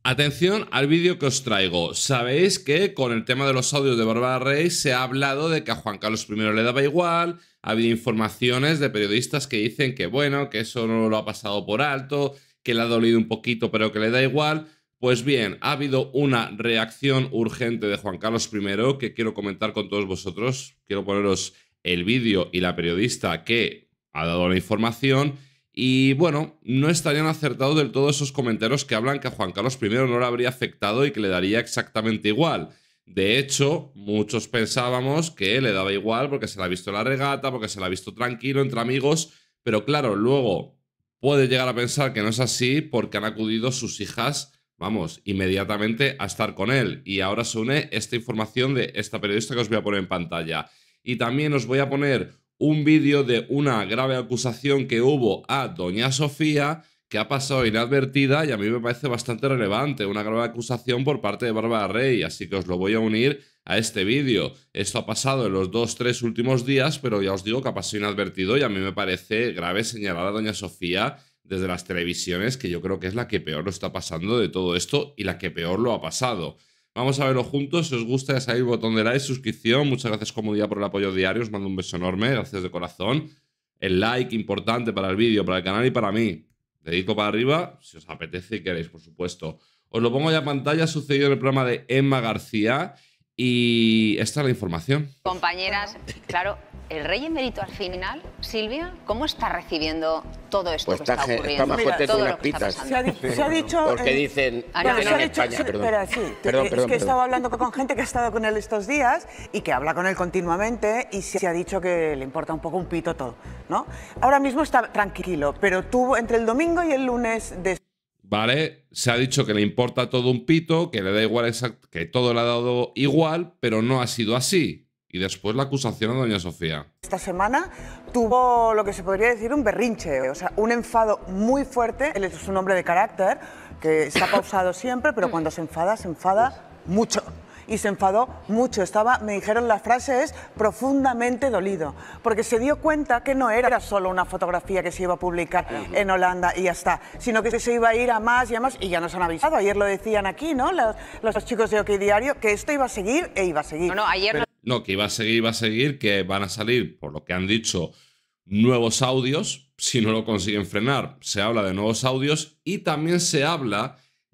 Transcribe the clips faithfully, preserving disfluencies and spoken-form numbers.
Atención al vídeo que os traigo. Sabéis que con el tema de los audios de Bárbara Rey se ha hablado de que a Juan Carlos primero le daba igual. Ha habido informaciones de periodistas que dicen que bueno, que eso no lo ha pasado por alto, que le ha dolido un poquito pero que le da igual. Pues bien, ha habido una reacción urgente de Juan Carlos primero que quiero comentar con todos vosotros. Quiero poneros el vídeo y la periodista que ha dado la información. Y bueno, no estarían acertados del todo esos comentarios que hablan que a Juan Carlos primero no le habría afectado y que le daría exactamente igual. De hecho, muchos pensábamos que le daba igual porque se le ha visto en la regata, porque se le ha visto tranquilo entre amigos, pero claro, luego puede llegar a pensar que no es así porque han acudido sus hijas, vamos, inmediatamente a estar con él. Y ahora se une esta información de esta periodista que os voy a poner en pantalla. Y también os voy a poner un vídeo de una grave acusación que hubo a doña Sofía, que ha pasado inadvertida y a mí me parece bastante relevante. Una grave acusación por parte de Bárbara Rey, así que os lo voy a unir a este vídeo. Esto ha pasado en los dos, tres últimos días, pero ya os digo que ha pasado inadvertido y a mí me parece grave señalar a doña Sofía desde las televisiones, que yo creo que es la que peor lo está pasando de todo esto y la que peor lo ha pasado. Vamos a verlo juntos. Si os gusta, ya sabéis, botón de like, suscripción. Muchas gracias, como día, por el apoyo diario. Os mando un beso enorme. Gracias de corazón. El like, importante para el vídeo, para el canal y para mí. Dedito para arriba, si os apetece y queréis, por supuesto. Os lo pongo ya en pantalla. Ha sucedido en el programa de Emma García. Y esta es la información. Compañeras, claro, el rey emérito al final, Silvia, ¿cómo está recibiendo todo esto pues que está, está ocurriendo? Está más fuerte que unas pitas. Se ha, se ha dicho... Porque eh, dicen... Ah, no, dicen no, en no, España, dicho, perdón. Espera, sí. Perdón, es perdón, que he perdón. estado hablando con gente que ha estado con él estos días y que habla con él continuamente y se ha dicho que le importa un poco un pito todo, ¿no? Ahora mismo está tranquilo, pero tuvo entre el domingo y el lunes de... Vale, se ha dicho que le importa todo un pito, que le da igual, que todo le ha dado igual, pero no ha sido así. Y después la acusación a doña Sofía. Esta semana tuvo lo que se podría decir un berrinche, o sea, un enfado muy fuerte. Él es un hombre de carácter que está pausado siempre, pero cuando se enfada, se enfada mucho. Y se enfadó mucho. Estaba, me dijeron, la frase es profundamente dolido, porque se dio cuenta que no era solo una fotografía que se iba a publicar en Holanda y ya está, sino que se iba a ir a más y a más, y ya nos han avisado. Ayer lo decían aquí, ¿no? Los, los chicos de OK Diario, que esto iba a seguir e iba a seguir. No, no, ayer Pero, no, que iba a seguir, iba a seguir, que van a salir, por lo que han dicho, nuevos audios, si no lo consiguen frenar. Se habla de nuevos audios y también se habla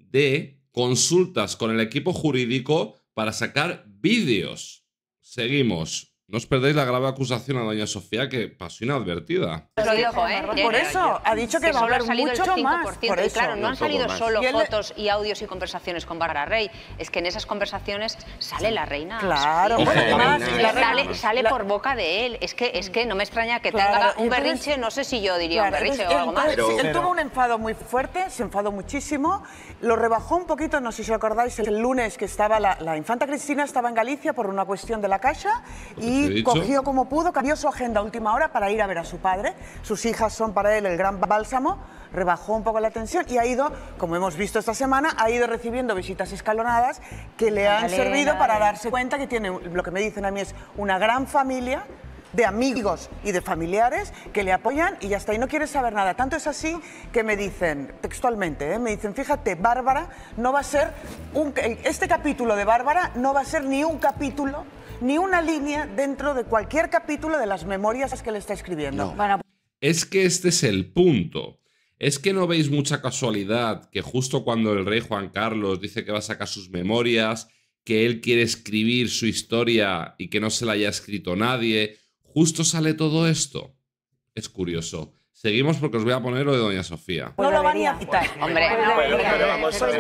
de consultas con el equipo jurídico para sacar vídeos. Seguimos. No os perdéis la grave acusación a doña Sofía, que pasó inadvertida. lo dijo, ¿eh? Por eso, ha dicho que va a solo haber ha salido mucho el cinco por ciento. más. Por Y eso. claro, no han Un poco salido más. solo Y él- fotos y audios y conversaciones con Bárbara Rey. Es que en esas conversaciones sale la reina. Claro, Sofía. bueno, además, la la sale, reina- sale la- por boca de él. Es que, es que no me extraña que Claro, tenga un entonces- berrinche, no sé si yo diría Claro, un berrinche entonces, o algo más. entonces, Pero- él tuvo un enfado muy fuerte, se enfadó muchísimo, lo rebajó un poquito, no sé si os acordáis, el lunes que estaba la, la infanta Cristina estaba en Galicia por una cuestión de la Caixa te he y dicho. cogió como pudo, cambió su agenda a última hora para ir a ver a su padre. Sus hijas son para él el gran bálsamo, rebajó un poco la tensión y ha ido, como hemos visto esta semana, ha ido recibiendo visitas escalonadas que le han Dale, servido dale. para darse cuenta que tiene, lo que me dicen a mí es una gran familia de amigos y de familiares que le apoyan y ya está, y no quiere saber nada. Tanto es así que me dicen, textualmente, ¿eh? me dicen, fíjate, Bárbara no va a ser, un, este capítulo de Bárbara no va a ser ni un capítulo, ni una línea dentro de cualquier capítulo de las memorias que le está escribiendo. No. Bueno, Es que este es el punto. Es que no veis mucha casualidad que justo cuando el rey Juan Carlos dice que va a sacar sus memorias, que él quiere escribir su historia y que no se la haya escrito nadie, justo sale todo esto. Es curioso. Seguimos porque os voy a poner lo de doña Sofía. no lo van ni a quitar. Hombre, Bueno, pero vamos a ver.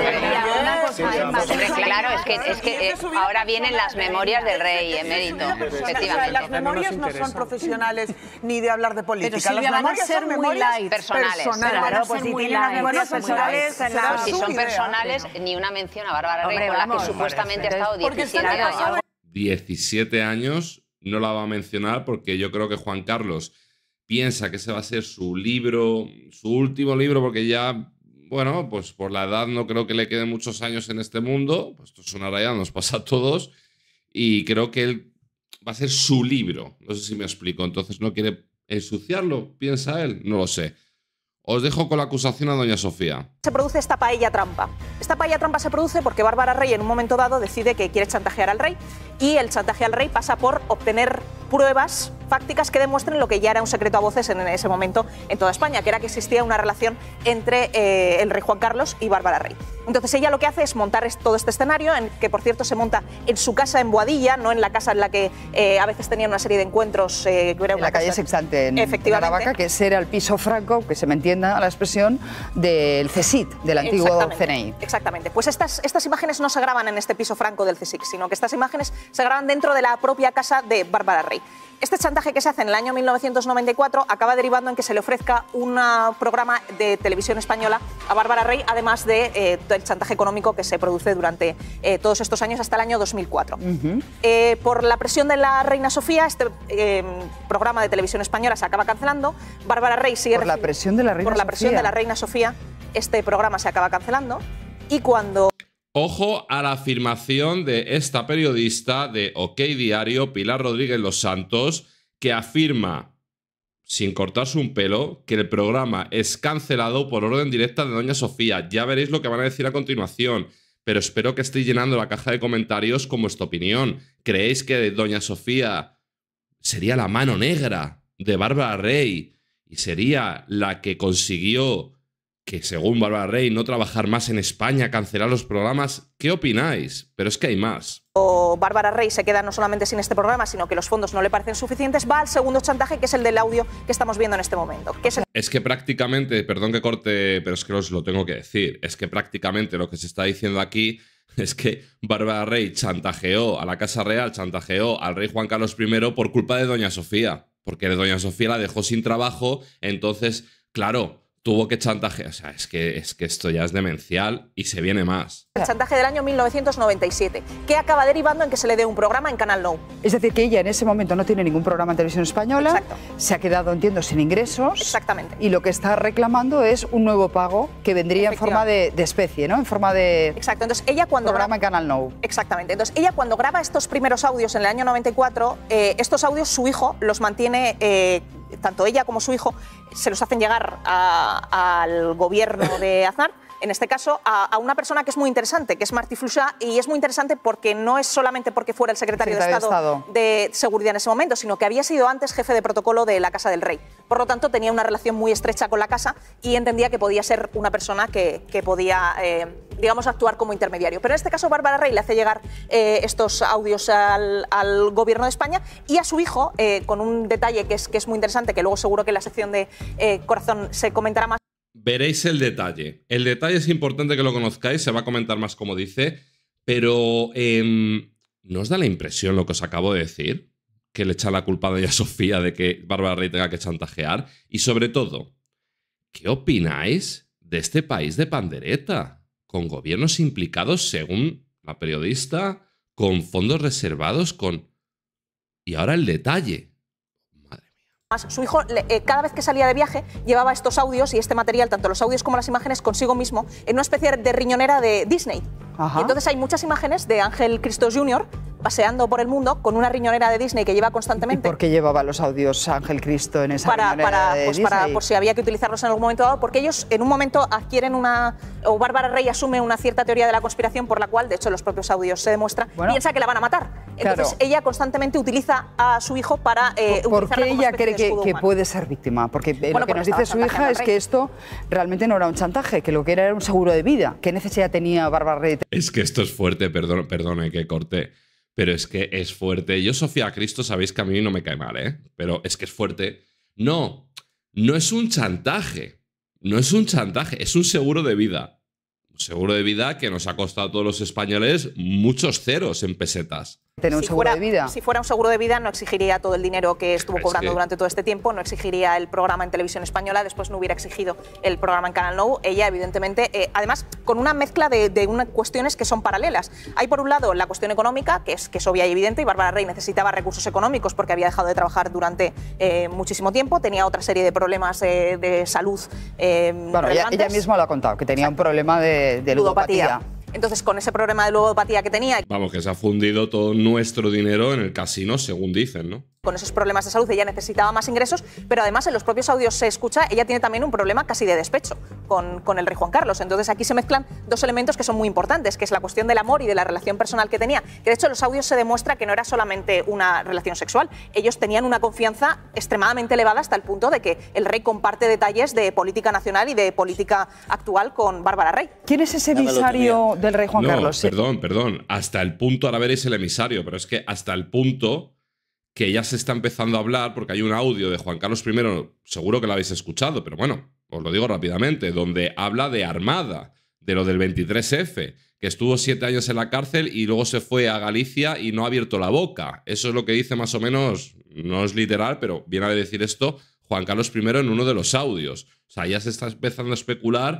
Hombre, claro, es que, es que eh, ahora vienen las memorias del rey emérito, O sea, efectivamente. las memorias no son profesionales ni de hablar de política. Pero, Silvia, las van a memorias ser son muy memorias light. Personales. personales. Claro, pues ser si muy tienen las light, memorias muy personales, light. será Pues si su son idea. personales, ni una mención a Bárbara Rey, Hombre, con la que vamos, supuestamente ha estado Porque diecisiete está años. casado. diecisiete años, no la va a mencionar porque yo creo que Juan Carlos piensa que ese va a ser su libro, su último libro, porque ya, bueno, pues por la edad no creo que le queden muchos años en este mundo, pues esto es una rayada, nos pasa a todos, y creo que él va a ser su libro, no sé si me explico, entonces no quiere ensuciarlo, piensa él, no lo sé. Os dejo con la acusación a doña Sofía. Se produce esta paella trampa. Esta paella trampa se produce porque Bárbara Rey en un momento dado decide que quiere chantajear al rey y el chantaje al rey pasa por obtener pruebas fácticas que demuestren lo que ya era un secreto a voces en ese momento en toda España, que era que existía una relación entre eh, el rey Juan Carlos y Bárbara Rey. Entonces ella lo que hace es montar todo este escenario, en, que por cierto se monta en su casa en Boadilla, no en la casa en la que eh, a veces tenían una serie de encuentros. Eh, que era en la calle Sextante, en efectivamente. Aravaca, que ese era el piso franco, que se me entienda la expresión, del CSIC, del antiguo C N I. Exactamente. Pues estas, estas imágenes no se graban en este piso franco del CSIC, sino que estas imágenes se graban dentro de la propia casa de Bárbara Rey. Este chantaje que se hace en el año mil novecientos noventa y cuatro acaba derivando en que se le ofrezca un programa de televisión española a Bárbara Rey, además de, eh, del chantaje económico que se produce durante eh, todos estos años hasta el año dos mil cuatro. Uh-huh. eh, por la presión de la reina Sofía, este eh, programa de televisión española se acaba cancelando. Bárbara Rey sigue... Por la presión de la reina Por la Sofía. presión de la reina Sofía, este programa se acaba cancelando y cuando... Ojo a la afirmación de esta periodista de OK Diario, Pilar Rodríguez Los Santos, que afirma, sin cortarse un pelo, que el programa es cancelado por orden directa de doña Sofía. Ya veréis lo que van a decir a continuación, pero espero que estéis llenando la caja de comentarios con vuestra opinión. ¿Creéis que doña Sofía sería la mano negra de Bárbara Rey y sería la que consiguió que, según Bárbara Rey, no trabajar más en España, cancelar los programas? ¿Qué opináis? Pero es que hay más. Bárbara Rey se queda no solamente sin este programa, sino que los fondos no le parecen suficientes, va al segundo chantaje, que es el del audio que estamos viendo en este momento. Que es, el... es que prácticamente, perdón que corte, pero es que os lo tengo que decir, es que prácticamente lo que se está diciendo aquí es que Bárbara Rey chantajeó a la Casa Real, chantajeó al rey Juan Carlos primero por culpa de doña Sofía, porque doña Sofía la dejó sin trabajo, entonces, claro, tuvo que chantajear. O sea, es que, es que esto ya es demencial y se viene más. El chantaje del año mil novecientos noventa y siete, que acaba derivando en que se le dé un programa en Canal Nou. Es decir, que ella en ese momento no tiene ningún programa en televisión española. Exacto. Se ha quedado, entiendo, sin ingresos. Exactamente. Y lo que está reclamando es un nuevo pago que vendría en forma de, de especie, ¿no? En forma de... Exacto. Entonces, ella cuando programa en Canal Nou. Exactamente. Entonces, ella cuando graba estos primeros audios en el año noventa y cuatro, eh, estos audios su hijo los mantiene... Eh, tanto ella como su hijo se los hacen llegar a, al gobierno de Aznar, en este caso a, a una persona que es muy interesante, que es Martí Fluixà, y es muy interesante porque no es solamente porque fuera el secretario, secretario de, Estado de Estado de Seguridad en ese momento, sino que había sido antes jefe de protocolo de la Casa del Rey. Por lo tanto, tenía una relación muy estrecha con la casa y entendía que podía ser una persona que, que podía, eh, digamos, actuar como intermediario. Pero en este caso, Bárbara Rey le hace llegar eh, estos audios al, al gobierno de España y a su hijo, eh, con un detalle que es, que es muy interesante, que luego seguro que en la sección de eh, Corazón se comentará más. Veréis el detalle. El detalle es importante que lo conozcáis, se va a comentar más como dice, pero eh, ¿no os da la impresión lo que os acabo de decir? Que le echa la culpa a doña Sofía de que Bárbara Rey tenga que chantajear. Y sobre todo, ¿qué opináis de este país de pandereta? Con gobiernos implicados, según la periodista, con fondos reservados, con... Y ahora el detalle. Su hijo, eh, cada vez que salía de viaje, llevaba estos audios y este material, tanto los audios como las imágenes, consigo mismo, en una especie de riñonera de Disney. Y entonces hay muchas imágenes de Ángel Cristo junior paseando por el mundo con una riñonera de Disney que lleva constantemente. ¿Y por qué llevaba los audios Ángel Cristo en esa para, riñonera para, de pues Disney? Para, por si había que utilizarlos en algún momento dado, porque ellos en un momento adquieren una... o Bárbara Rey asume una cierta teoría de la conspiración por la cual, de hecho, en los propios audios se demuestra, bueno, piensa que la van a matar. Entonces claro, ella constantemente utiliza a su hijo para... Eh, ¿Por qué ella cree que, que puede ser víctima? Porque bueno, lo que nos dice su hija es que esto realmente no era un chantaje, que lo que era era un seguro de vida. ¿Qué necesidad tenía Bárbara Rey? Es que esto es fuerte, perdón, perdone que corte, pero es que es fuerte. Yo, Sofía Cristo, sabéis que a mí no me cae mal, ¿eh? Pero es que es fuerte. No, no es un chantaje. No es un chantaje, es un seguro de vida. Un seguro de vida que nos ha costado a todos los españoles muchos ceros en pesetas. Tener un si seguro fuera, de vida. Si fuera un seguro de vida no exigiría todo el dinero que estuvo cobrando es que... durante todo este tiempo, no exigiría el programa en televisión española, después no hubiera exigido el programa en Canal Nou. Ella, evidentemente, eh, además, con una mezcla de, de unas cuestiones que son paralelas. Hay, por un lado, la cuestión económica, que es, que es obvia y evidente, y Bárbara Rey necesitaba recursos económicos porque había dejado de trabajar durante eh, muchísimo tiempo, tenía otra serie de problemas eh, de salud eh, Bueno, ella, ella misma lo ha contado, que tenía Exacto. un problema de, de ludopatía. ludopatía. Entonces, con ese problema de ludopatía que tenía... Vamos, que se ha fundido todo nuestro dinero en el casino, según dicen, ¿no? con esos problemas de salud, ella necesitaba más ingresos, pero además en los propios audios se escucha, ella tiene también un problema casi de despecho con, con el rey Juan Carlos. Entonces aquí se mezclan dos elementos que son muy importantes, que es la cuestión del amor y de la relación personal que tenía, que de hecho en los audios se demuestra que no era solamente una relación sexual, ellos tenían una confianza extremadamente elevada hasta el punto de que el rey comparte detalles de política nacional y de política actual con Bárbara Rey. ¿Quién es ese emisario del rey Juan no, Carlos? Perdón, perdón, hasta el punto, ahora veréis el emisario, pero es que hasta el punto que ya se está empezando a hablar, porque hay un audio de Juan Carlos primero, seguro que lo habéis escuchado, pero bueno, os lo digo rápidamente, donde habla de Armada, de lo del veintitrés efe, que estuvo siete años en la cárcel y luego se fue a Galicia y no ha abierto la boca. Eso es lo que dice más o menos, no es literal, pero viene a decir esto Juan Carlos primero en uno de los audios. O sea, ya se está empezando a especular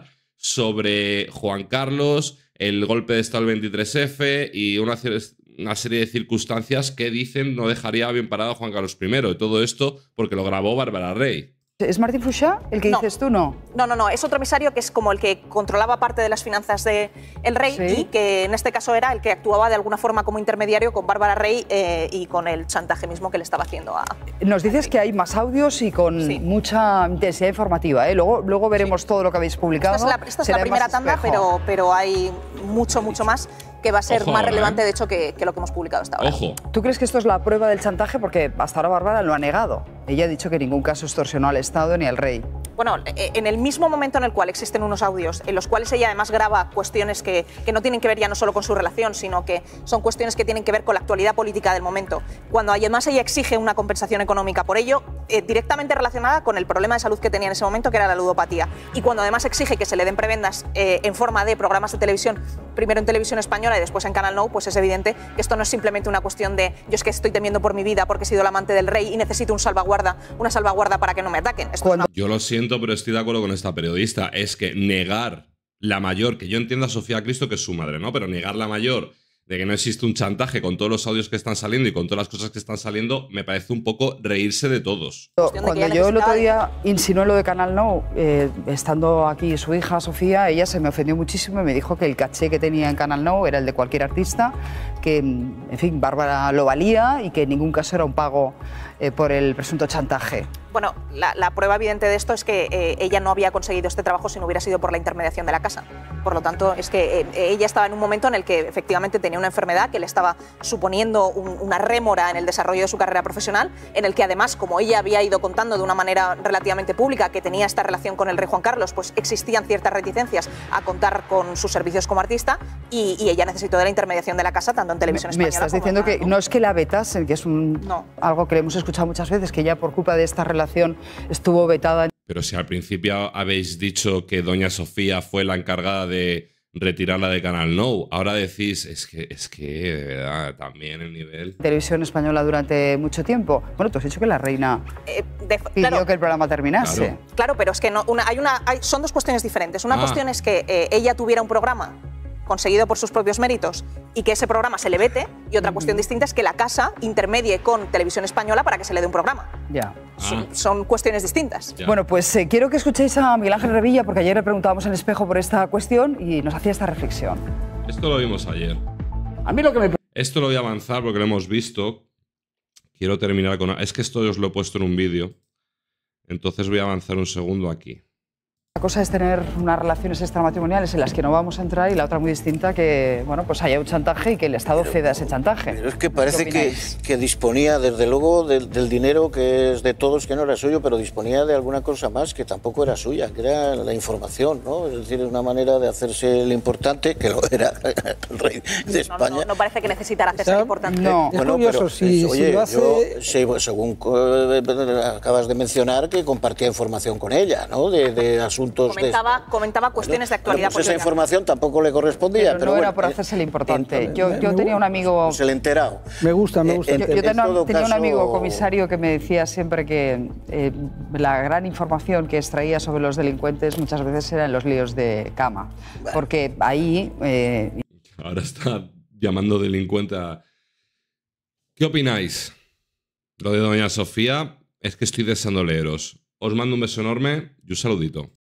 sobre Juan Carlos, el golpe de estado del veintitrés efe y una una serie de circunstancias que dicen no dejaría bien parado a Juan Carlos primero. Y todo esto porque lo grabó Bárbara Rey. ¿Es Martín Fouché el que no. dices tú? No. No, no, no. Es otro emisario que es como el que controlaba parte de las finanzas del rey, ¿sí? Y que en este caso era el que actuaba de alguna forma como intermediario con Bárbara Rey eh, y con el chantaje mismo que le estaba haciendo a... Nos dices que hay más audios y con sí. mucha intensidad informativa, ¿eh? Luego, luego veremos sí. todo lo que habéis publicado. Esta es la, esta es la primera tanda, pero, pero hay mucho, mucho más que va a ser Ojo más ahora, relevante, ¿eh? de hecho, que, que lo que hemos publicado hasta ahora. Ojo. ¿Tú crees que esto es la prueba del chantaje? Porque hasta ahora Bárbara lo ha negado. Ella ha dicho que en ningún caso extorsionó al Estado ni al rey. Bueno, en el mismo momento en el cual existen unos audios, en los cuales ella además graba cuestiones que, que no tienen que ver ya no solo con su relación, sino que son cuestiones que tienen que ver con la actualidad política del momento, cuando además ella exige una compensación económica por ello, eh, directamente relacionada con el problema de salud que tenía en ese momento, que era la ludopatía, y cuando además exige que se le den prebendas eh, en forma de programas de televisión, primero en Televisión Española y después en Canal Nou, pues es evidente que esto no es simplemente una cuestión de yo es que estoy temiendo por mi vida porque he sido el amante del rey y necesito un salvaguarda, una salvaguarda para que no me ataquen. Esto es una... Yo lo siento, pero estoy de acuerdo con esta periodista. Es que negar la mayor, que yo entiendo a Sofía Cristo que es su madre, ¿no? Pero negar la mayor de que no existe un chantaje con todos los audios que están saliendo y con todas las cosas que están saliendo, me parece un poco reírse de todos. Cuando yo el otro día insinué lo de Canal Nou, eh, estando aquí su hija Sofía, ella se me ofendió muchísimo y me dijo que el caché que tenía en Canal Nou era el de cualquier artista, que, en fin, Bárbara lo valía y que en ningún caso era un pago eh, por el presunto chantaje. Bueno, la, la prueba evidente de esto es que eh, ella no había conseguido este trabajo si no hubiera sido por la intermediación de la casa. Por lo tanto, es que eh, ella estaba en un momento en el que efectivamente tenía una enfermedad que le estaba suponiendo un, una rémora en el desarrollo de su carrera profesional, en el que además, como ella había ido contando de una manera relativamente pública que tenía esta relación con el rey Juan Carlos, pues existían ciertas reticencias a contar con sus servicios como artista y, y ella necesitó de la intermediación de la casa, tanto en Televisión me, Española me estás como diciendo en que no es que la vetasen, que es un, no. algo que le hemos escuchado muchas veces, que ella por culpa de esta relación estuvo vetada. Pero si al principio habéis dicho que doña Sofía fue la encargada de retirarla de Canal Nou, ahora decís, es que, es que de verdad, también el nivel... Televisión Española durante mucho tiempo. Bueno, tú has dicho que la reina eh, de, pidió claro, que el programa terminase. Claro, claro pero es que no, una, hay una, hay, son dos cuestiones diferentes. Una ah. cuestión es que eh, ella tuviera un programa conseguido por sus propios méritos y que ese programa se le vete, y otra cuestión distinta es que la casa intermedie con Televisión Española para que se le dé un programa. Ya. Son, Ah. son cuestiones distintas. Ya. Bueno, pues eh, quiero que escuchéis a Miguel Ángel Revilla, porque ayer le preguntábamos en el espejo por esta cuestión y nos hacía esta reflexión. Esto lo vimos ayer. A mí lo que me... Esto lo voy a avanzar porque lo hemos visto. Quiero terminar con... Es que esto os lo he puesto en un vídeo. Entonces voy a avanzar un segundo aquí. La cosa es tener unas relaciones extramatrimoniales en las que no vamos a entrar, y la otra muy distinta, que bueno, pues haya un chantaje y que el Estado ceda ese chantaje. Pero es que parece que, que disponía, desde luego, del, del dinero que es de todos, que no era suyo, pero disponía de alguna cosa más que tampoco era suya, que era la información, ¿no? Es decir, una manera de hacerse el importante, que lo era el rey de España. No, no, no parece que necesitara hacerse el importante. No. Es Bueno, curioso, pero, si, es, oye, si lo hace... yo, sí, según eh, acabas de mencionar, que compartía información con ella, ¿no? De, de asuntos... Comentaba, de... comentaba cuestiones bueno, de actualidad bueno, pues política. esa información tampoco le correspondía, pero, pero no bueno, era por eh, hacerse el importante. eh, Yo, me- yo me- tenía un amigo... pues el enterado. Me gusta, me gusta. Eh, Yo, en- yo tenía, todo tenía un caso- amigo comisario que me decía siempre que eh, la gran información que extraía sobre los delincuentes muchas veces era en los líos de cama, porque ahí... eh, Ahora está llamando delincuente a... ¿Qué opináis? Lo de doña Sofía, es que estoy deseando leeros. Os mando un beso enorme y un saludito.